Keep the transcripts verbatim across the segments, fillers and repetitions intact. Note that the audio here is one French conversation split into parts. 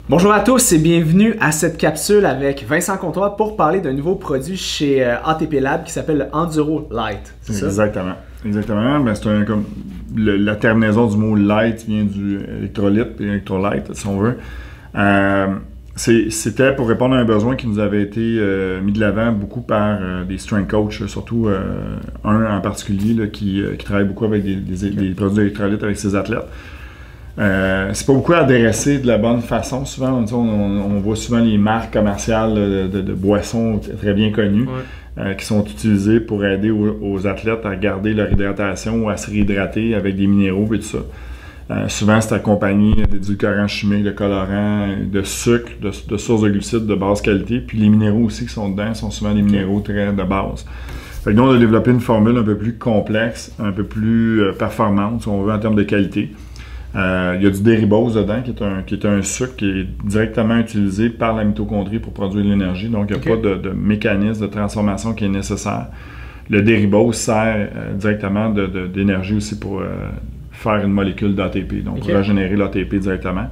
Bonjour à tous et bienvenue à cette capsule avec Vincent Comtois pour parler d'un nouveau produit chez euh, A T P Lab qui s'appelle le Enduro Light. C'est ça? Exactement. Exactement. Ben, c'est un, comme le, la terminaison du mot light vient du électrolyte et électrolyte, si on veut. Euh, C'était pour répondre à un besoin qui nous avait été euh, mis de l'avant beaucoup par euh, des strength coachs, surtout euh, un en particulier là, qui, euh, qui travaille beaucoup avec des, des, des produits d'électrolyte avec ses athlètes. Euh, c'est pas beaucoup adressé de la bonne façon. Souvent, on, on, on voit souvent les marques commerciales de, de, de boissons très bien connues ouais. euh, qui sont utilisées pour aider aux, aux athlètes à garder leur hydratation ou à se réhydrater avec des minéraux et tout ça. Euh, souvent, c'est accompagné d'édulcorants chimiques, de colorants, de sucre, de, de sources de glucides de basse qualité. Puis les minéraux aussi qui sont dedans sont souvent des minéraux très de base. Fait que nous, on a développé une formule un peu plus complexe, un peu plus euh, performante, si on veut, en termes de qualité. Euh, il y a du déribose dedans, qui est, un, qui est un sucre qui est directement utilisé par la mitochondrie pour produire de l'énergie. Donc, il n'y a okay. pas de, de mécanisme de transformation qui est nécessaire. Le déribose sert euh, directement d'énergie aussi pour euh, faire une molécule d'A T P, donc okay. régénérer l'A T P directement.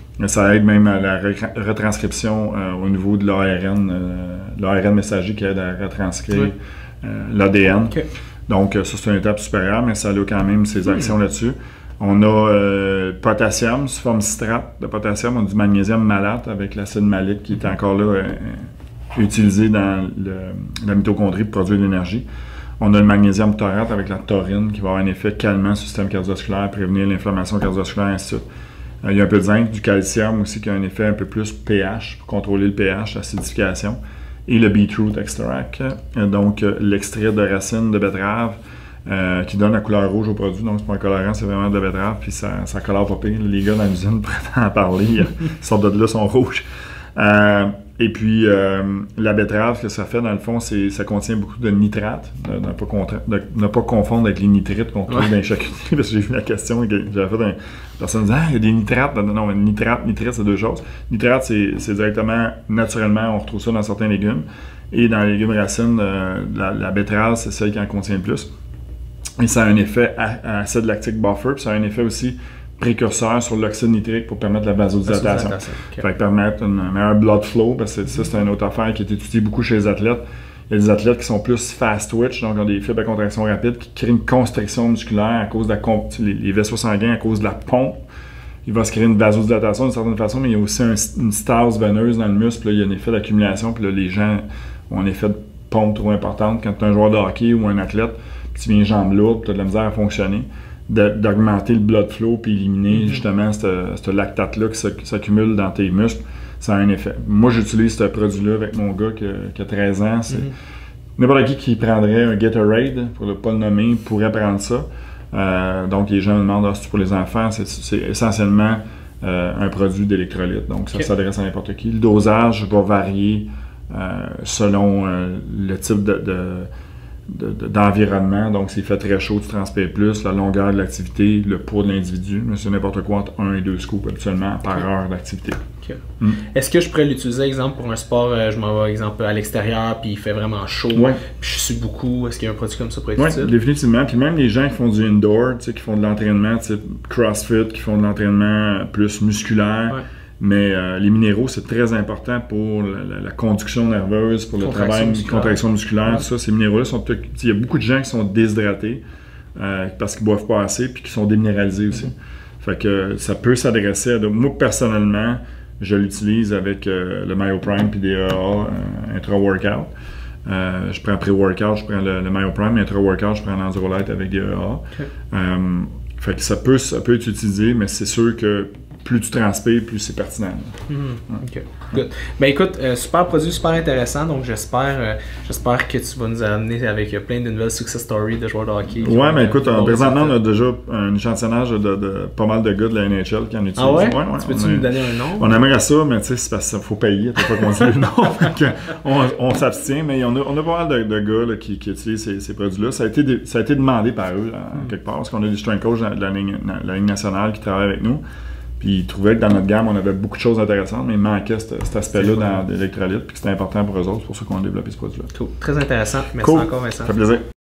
Ça aide même à la retranscription euh, au niveau de l'A R N, euh, l'A R N messager qui aide à retranscrire oui. euh, l'A D N. Okay. Donc, ça, c'est une étape supérieure, mais ça a quand même ses actions mmh. là-dessus. On a euh, potassium sous forme citrate de potassium, on a du magnésium malate avec l'acide malique qui est encore là euh, utilisé dans le, la mitochondrie pour produire de l'énergie. On a le magnésium taurate avec la taurine qui va avoir un effet calmant sur le système cardiovasculaire, prévenir l'inflammation cardiovasculaire, ainsi de suite. Euh, il y a un peu de zinc, du calcium aussi qui a un effet un peu plus pH pour contrôler le pH, l'acidification. Et le beetroot extract, euh, donc euh, l'extrait de racine de betterave. Euh, qui donne la couleur rouge au produit, donc c'est pas un colorant, c'est vraiment de la betterave, puis ça, ça colore pas pire. Les gars dans l'usine pourraient en parler, ils sortent de là, sont rouges. Euh, et puis, euh, la betterave, ce que ça fait, dans le fond, c'est ça contient beaucoup de nitrates, de ne pas, de ne pas confondre avec les nitrites qu'on trouve ouais. dans les charcuteries, parce que j'ai vu la question, j'avais fait une personne disant « Ah, il y a des nitrates. » Non, mais nitrate, nitrite, c'est deux choses. Nitrate, c'est directement, naturellement, on retrouve ça dans certains légumes. Et dans les légumes racines, euh, la, la betterave, c'est celle qui en contient le plus. Et ça a un effet acide lactique buffer, puis ça a un effet aussi précurseur sur l'oxyde nitrique pour permettre la vasodilatation. Okay. Fait que permettre un meilleur blood flow, parce que ça, c'est une autre affaire qui est étudiée beaucoup chez les athlètes. Il y a des athlètes qui sont plus fast twitch, donc ont des fibres à contraction rapide, qui créent une constriction musculaire à cause de la les, les vaisseaux sanguins, à cause de la pompe. Il va se créer une vasodilatation d'une certaine façon, mais il y a aussi un, une stase veineuse dans le muscle. Là, il y a un effet d'accumulation, puis là, les gens ont un effet de pompe trop importante. Quand tu es un joueur de hockey ou un athlète, puis tu viens jambes lourdes, tu as de la misère à fonctionner, d'augmenter le blood flow puis éliminer mm-hmm. justement ce lactate-là qui s'accumule dans tes muscles, ça a un effet. Moi, j'utilise ce produit-là avec mon gars qui a, qui a treize ans. Mm-hmm. N'importe qui qui prendrait un Gatorade, pour ne pas le nommer, pourrait prendre ça. Euh, donc, les gens me demandent, ah, c'est pour les enfants, c'est essentiellement euh, un produit d'électrolyte. Donc, ça okay. s'adresse à n'importe qui. Le dosage va varier euh, selon euh, le type de... de d'environnement, donc s'il fait très chaud, tu transpires plus, la longueur de l'activité, le poids de l'individu, mais c'est n'importe quoi entre un et deux scoops habituellement par okay. heure d'activité. Okay. Mm. Est-ce que je pourrais l'utiliser, exemple, pour un sport, euh, je m'en vais, exemple, à l'extérieur, puis il fait vraiment chaud, ouais. puis je suis beaucoup, est-ce qu'il y a un produit comme ça pour être ouais, utile? Oui, définitivement, puis même les gens qui font du indoor, tu sais, qui font de l'entraînement type CrossFit, qui font de l'entraînement plus musculaire, ouais. Mais euh, les minéraux, c'est très important pour la, la, la conduction nerveuse, pour le travail, musculaire. contraction musculaire, ouais. tout ça. Ces minéraux-là sont... Il y a beaucoup de gens qui sont déshydratés euh, parce qu'ils boivent pas assez puis qui sont déminéralisés aussi. Mm-hmm. Fait que ça peut s'adresser à... Moi, personnellement, je l'utilise avec euh, le MyoPrime puis des E A euh, intra-workout. Euh, je prends pré-workout, je prends le, le MyoPrime, intra-workout, je prends l'Endurolite avec des E A. Okay. Euh, fait que ça peut, ça peut être utilisé, mais c'est sûr que plus tu transpires, plus c'est pertinent. Mm-hmm. ouais. OK. Good. Ben écoute, euh, super produit, super intéressant. Donc j'espère euh, j'espère que tu vas nous amener avec euh, plein de nouvelles success stories de joueurs de hockey. Ouais, mais écoute, euh, présentement, on a déjà un échantillonnage de, de pas mal de gars de la N H L qui en utilisent. Ah ouais? ouais, ouais tu peux-tu nous donner un nom? On aimerait ça, mais tu sais, c'est parce qu'il faut payer. T'as pas qu'on dit le nom. on on s'abstient, mais on a, on a pas mal de, de gars là, qui, qui utilisent ces, ces produits-là. Ça a, été de, ça a été demandé par eux, là, mm. quelque part, parce qu'on a des strength coachs de la ligne, la ligne nationale qui travaillent avec nous. Puis ils trouvaient que dans notre gamme, on avait beaucoup de choses intéressantes, mais il manquait cet, cet aspect-là dans l'électrolyte, puis que c'était important pour eux autres. C'est pour ça qu'on a développé ce produit-là. Cool. Très intéressant. Merci cool. encore, Vincent. Ça fait plaisir.